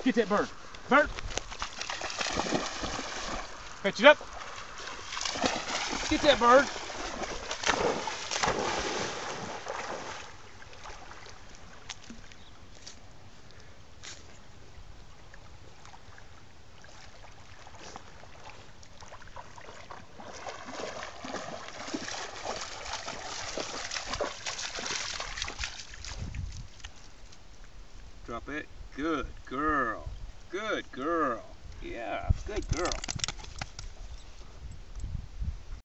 Get that bird. Bird. Fetch it up. Get that bird. Drop it. Good girl. Good girl. Yeah, good girl.